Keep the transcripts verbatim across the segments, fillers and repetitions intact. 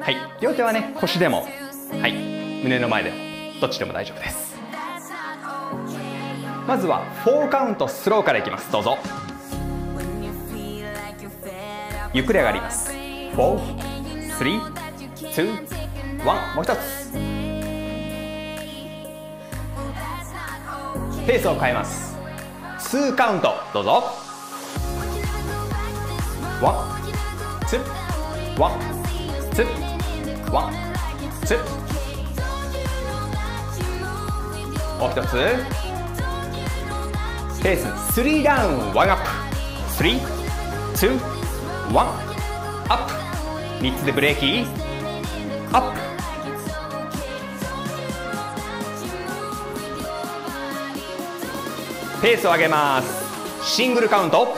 はい、両手はね腰でも、はい、胸の前でもどっちでも大丈夫です。まずはフォーカウントスローからいきます。どうぞ。ゆっくり上がります。フォー、スリー、ツー、ワン。もう一つ。ペースを変えます。にカウントどうぞ。ワン、ツー、ワン、ツー、ワン、ツー。もう一つ。ペーススリーダウン、ワンアップ。スリー、ツー、ワン、アップ。みっつでブレーキ、アップ。ペースを上げます。シングルカウント。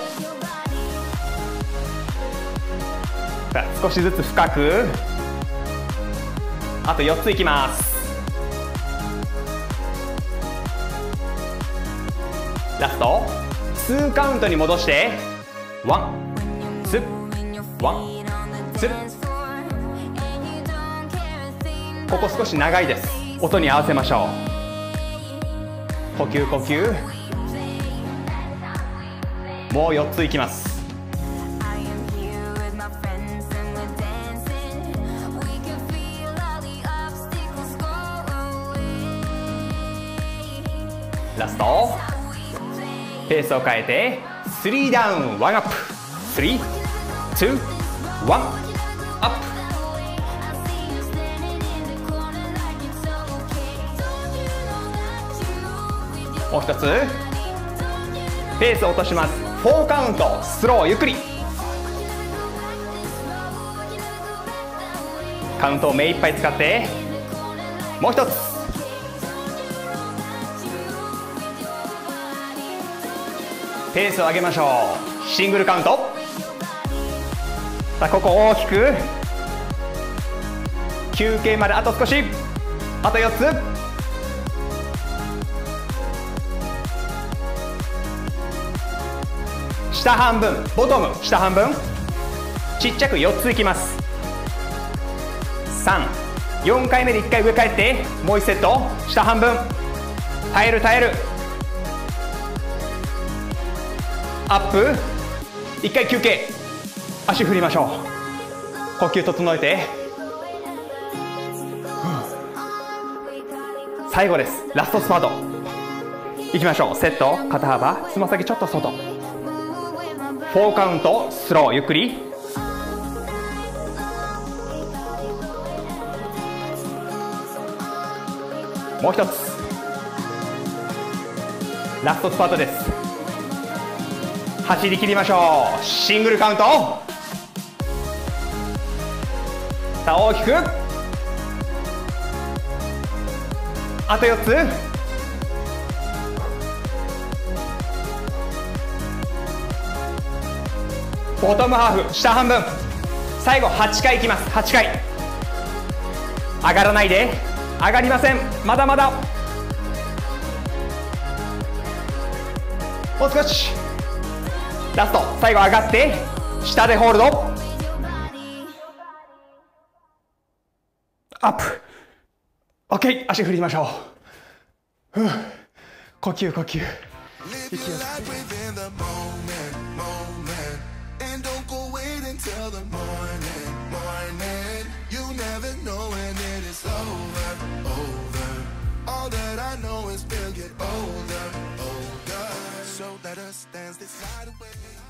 さあ少しずつ深く。あとよっついきます。ラストにカウントに戻してワン、ツー、ワン、ツー。ここ少し長いです。音に合わせましょう。呼吸呼吸。もうよっついきます。ラストペースを変えてスリーダウン、ワンアップ。スリー、ツー、ワン、アップ。もう一つペースを落とします。フォーカウントスロー、ゆっくり。カウントを目いっぱい使って。もう一つ。ペースを上げましょう。シングルカウント。さあここ大きく休憩まであと少し。あとよっつ。下半分、ボトム下半分。ちっちゃくよっついきます。さん、よんかいめでいっかい上返ってもういちセット。下半分耐える耐える。アップ。いっかい休憩。足振りましょう。呼吸整えて。最後です。ラストスパートいきましょう。セット、肩幅、つま先ちょっと外。フォーカウントスロー、ゆっくり。もう一つ。ラストスパートです。走り切りましょう。シングルカウント。さあ大きく。あとよっつ。ボトムハーフ下半分。最後はちかいいきます。はちかい。上がらないで。上がりません。まだまだ。もう少し。ラスト最後上がって下でホールドアップ。 OK。 足振りましょう。ふう呼吸呼吸。息を吸って So let us dance this night away.